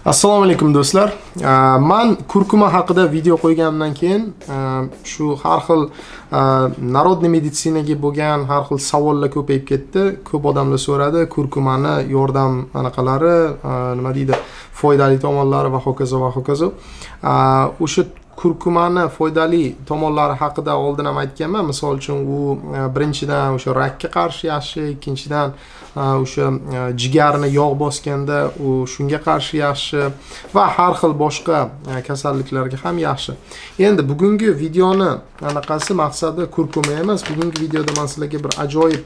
Assalomu alaykum do'stlar. Men kurkuma haqida video qo'yganimdan keyin shu har xil narodniy meditsinaga bo'lgan har xil savollar ko'payib ketdi. Ko'p odamlar so'radi kurkumani yordam anaqalari, nima deydi, foydali tomonlari va hokazo va hokazo. O'sha kurkumani foydali tomonlari haqida oldin ham aytganman. Misol uchun u birinchidan o'sha rakka qarshi yaxshi, ikkinchidan o'sha jigarni yog' bosganda u shunga qarshi yaxshi va har xil boshqa kasalliklarga ham yaxshi. Endi bugungi videoni anaqasi maqsadi kurkuma emas. Bugungi videoda men sizlarga bir ajoyib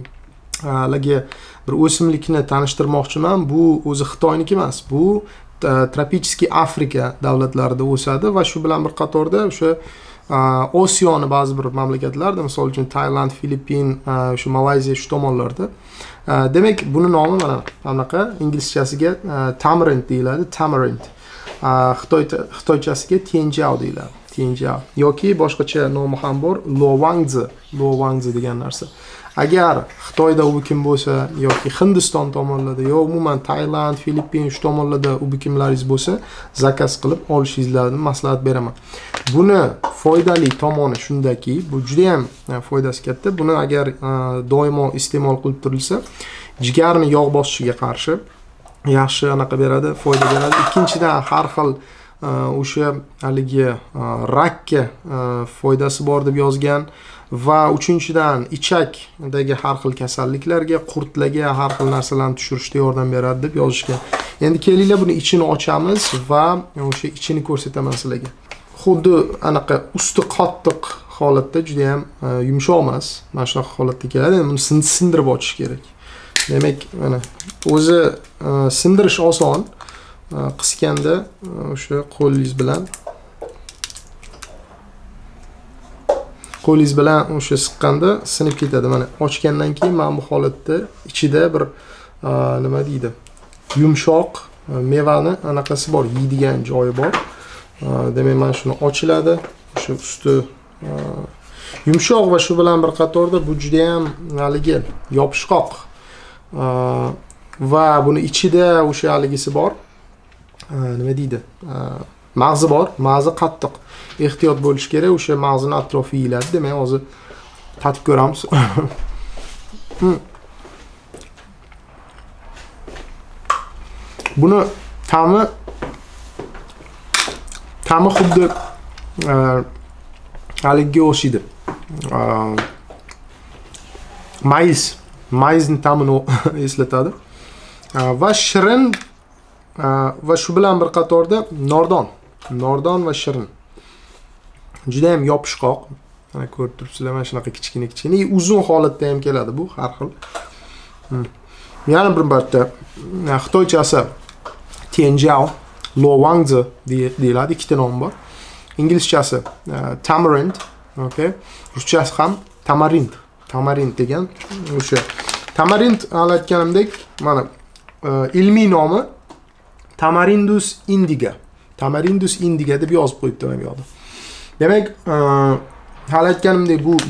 bir o'simlikni tanishtirmoqchiman. Bu o'zi Xitoyniki emas. Bu tropический Afrika davlatlarida o'sadi va shu bilan bir qatorda o'sha Osiyoni ba'zi bir mamlakatlarda, misol uchun Tailand, Filippin, shu Malayziya shu tomonlarda. Demak, buni nomi mana bunaqa, inglizchasiga tamarind deyiladi, tamarind. Xitoychasiga tianjiao deyiladi, tianjiao. Yoki boshqacha nomi ham bor, luowangzi degan narsa. Agar Xitoyda u kim bo'lsa yoki Hindiston tomonlarida yoki umuman Tailand, Filippin shu tomonlarda u kimlaringiz bo'lsa, zakaz qilib olishingizni maslahat beraman. Buni foydali tomoni shundaki, bu juda ham foydasi katta. Buni agar doimo iste'mol qilib turilsa, jigarni yog' bosishiga qarshi yaxshi anaqa beradi, foyda beradi. Ikkinchidan har xil o'sha haligi rakka foydasi bor deb yozgan. Va uchinchidan ichakdagi har xil kasalliklarga, qurtlarga, har xil narsalarni tushirishda yordam beradi deb yozishgan. Endi kelinglar buni ichini ochamiz va o'sha ichini ko'rsataman sizlarga. Xuddi anaqa usti qattiq holatda, juda ham yumshoq emas. Mana shunaqa holatda keladi. Buni sindirib ochish kerak. Demak, mana o'zi sindirish oson. Qisganda o'sha qo'lingiz bilan o'sha siqqanda sinib ketadi. Mana ochgandan keyin mana bu holatda ichida bir nima deydi, yumshoq mevani anaqasi bor, yeydigan joyi bor. Demak, mana shuni ochiladi. O'sha usti yumshoq va shu bilan bir qatorda bu juda ham haligi yopishqoq. Va buni ichida o'sha haligisi bor. Nima deydi? Mag'zi bor, mag'zi qattiq. Ehtiyot bo'lish kerak, o'sha mag'zini atrofi yeyiladi. Demak, hozir tatib ko'ramiz. Buni ta'mi xuddi haligiga o'xshaydi. Maizning ta'mini eslatadi. Va shirin va shu bilan bir qatorda nordon va shirin. Juda ham yopishqoq. Mana ko'rib turibsizlar, mana shunaqa kichkina, uzun holatda ham keladi bu har xil. Yana bir marta xitoychasi tianjiao, luowangzi deyiladi, ikkita nom bor. Inglizchasi tamarind, okay? Ruschasi ham tamarind degan o'sha. Tamarind aytganimdek, mana ilmiy nomi Tamarindus indiga deb yozib qo'yibdi mana bu yerda. Demak, hali aytganimdek bu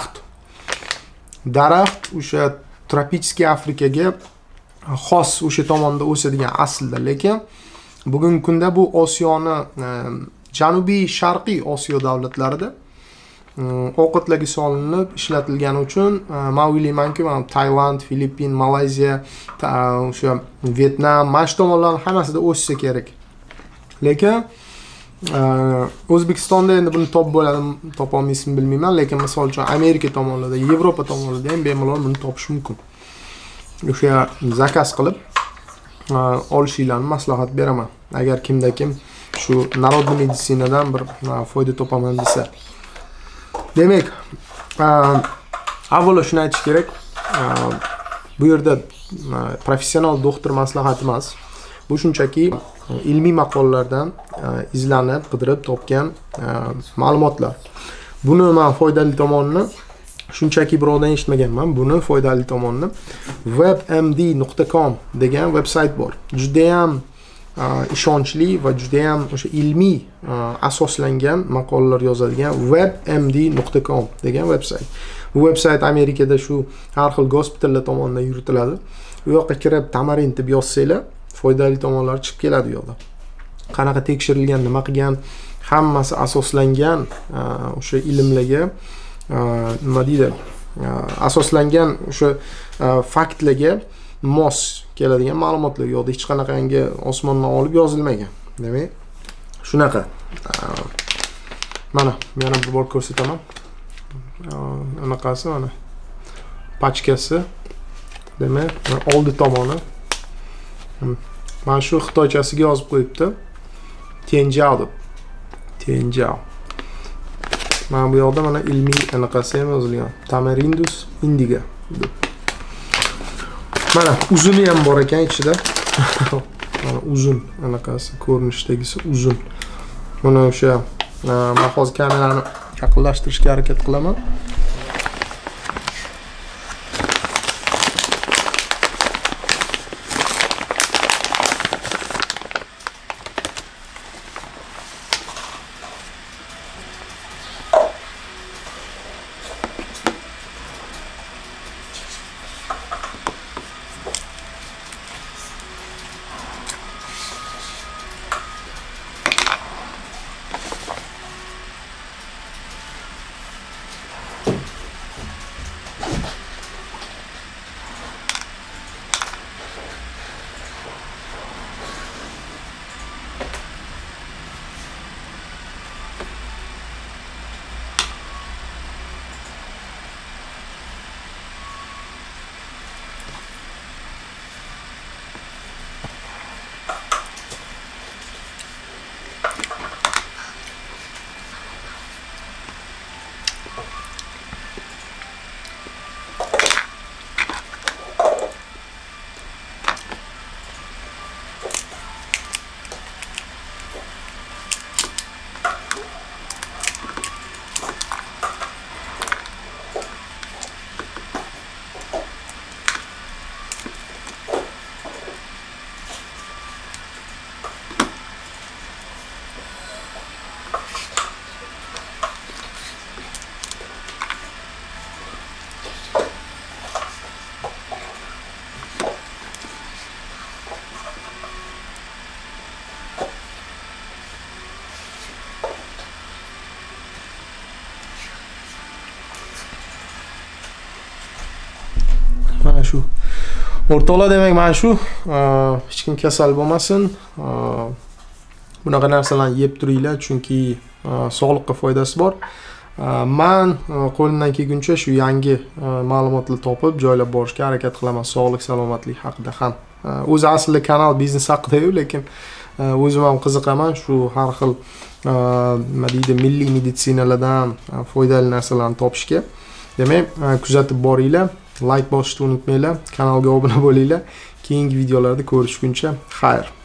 daraxt o'sha tropический Afrikaga xos o'sha tomonda o'sadigan aslida, lekin bugungi kunda bu Osiyoni janubiy sharqiy Osiyo davlatlarida ovqatlarga solinib ishlatilgani uchun men o'ylaymanki, Tailand, Filippin, Malayziya, o'sha Vietnam, mana shu tomonlarning hammasida o'ssa kerak. Lekin O'zbekistonda endi buni topib bo'ladimi, topa olmaysizmi bilmayman, lekin misol uchun Amerika tomonlarida, Yevropa tomonlarida ham bemalol buni topish mumkin. O'sha zakaz qilib olishinglarni maslahat beraman. Agar kimda kim shu narodniy meditsinadan bir foyda topaman desa. Demak, avvalo shuni aytish kerak. Bu yerda professional doktor maslahati emas. Bu shunchaki ilmiy maqolalardan izlanib, qidirib topgan ma'lumotlar. Buni men foydali tomonini shunchaki birovdan eshitmaganman. Buni foydali tomonini webmd.com degan veb-sayt bor. Juda ham ishonchli va juda ham o'sha ilmiy asoslangan maqolalar yozadigan webmd.com degan veb-sayt. Bu veb-sayt Amerikada shu har xil gospitallar tomonidan yuritiladi. U yoqqa kirib tamarind deb yozsanglar, foydali tomonlari chiqib keladi bu yoqda. Qanaqa tekshirilgan, nima qilgan, hammasi asoslangan o'sha ilmlarga, nima deydi, asoslangan o'sha faktlarga mos keladigan ma'lumotlar yo'q. Hech qanaqangi osmondan olib yozilmagan. Demak, shunaqa. Mana yana bir bor ko'rsataman. Anaqasi mana pachkasi. Demak, oldi tomoni. Mana shu xitoychasiga yozib qo'yibdi. Tianjiao deb. Tianjiao. Mana bu yoqda mana ilmiy anaqasi ham yozilgan. Tamarindus indiga deb. Mana uzuni ham bor ekan ichida. Mana uzun anaqasi, ko'rinishdagisi uzun. Mana o'sha men hozir kamerani yaqinlashtirishga harakat qilaman. Mana shu o'rtoqlar, demak mana shu hech kim kasal bo'lmasin. Bunaqa narsalarni yeb turinglar, chunki sog'liqqa foydasi bor. Men qo'limdan kelguncha shu yangi ma'lumotlar topib joylab borishga harakat qilaman, sog'lik salomatlik haqida ham. O'zi aslida kanal biznes haqida-yu, lekin o'zim ham qiziqaman shu har xil nima deydi, milliy meditsinalardan foydali narsalarni topishga. Demak, kuzatib boringlar. Like bosishni unutmanglar, kanalga obuna bo'linglar. Keyingi videolarda ko'rishguncha xayr.